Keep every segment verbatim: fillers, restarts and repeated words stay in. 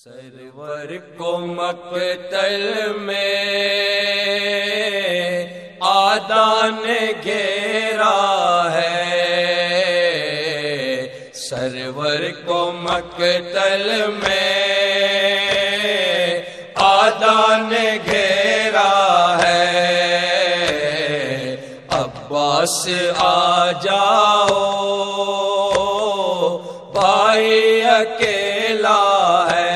سرور کو مقتل میں آدھا نے گھیرا ہے، سرور کو مقتل میں آدھا نے گھیرا ہے، عباس آ جاؤ بھائی اکیلا ہے،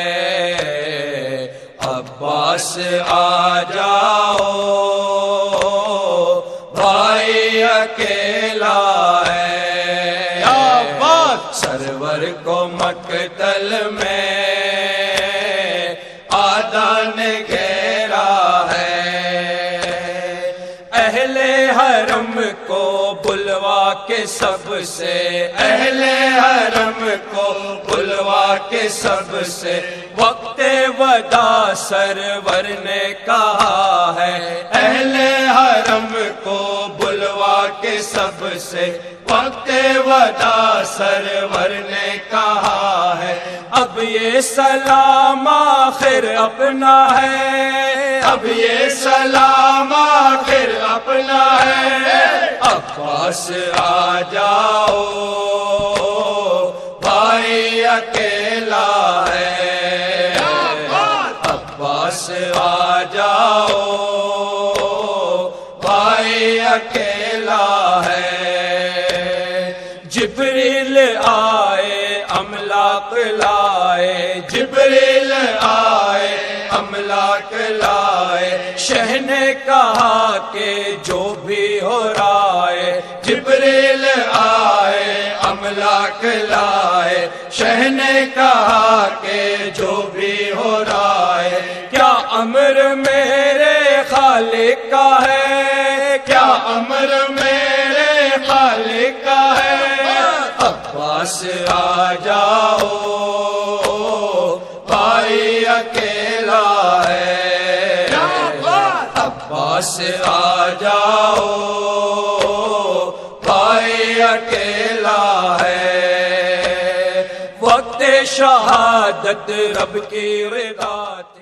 عباس آ جاؤ بھائی اکیلا ہے، یا عباس سرور کو مقتل میں آدھا نے گھیرا ہے، اہل حرم کو بلوا کے سب سے، اہل حرم کو بلوا کے سب سے وقت وداع سرور نے کہا ہے، اہل حرم کو بلوا کے سب سے وقت وداع سرور نے کہا ہے، اب یہ سلام آخر اپنا ہے، اب یہ سلام آخر اپنا ہے، عباس آ جاؤ بھائی اکیلا ہے، عباس آ جاؤ بھائی اکیلا ہے، جبریل آئے املاک لائے، جبریل آئے املاک لائے، شہ نے کہا کہ جو بھی ہو رہا ہے، جبریل آئے املاک لائے، شہ نے کہا کہ جو بھی ہو رہا ہے، کیا امر میرے خالق کا ہے، کیا امر میرے خالق کا ہے، عباس آ جاؤ بھائی اکیلا ہے، عباس آ جاؤ بھائی اکیلا ہے، وقت شہادت رب کی رضا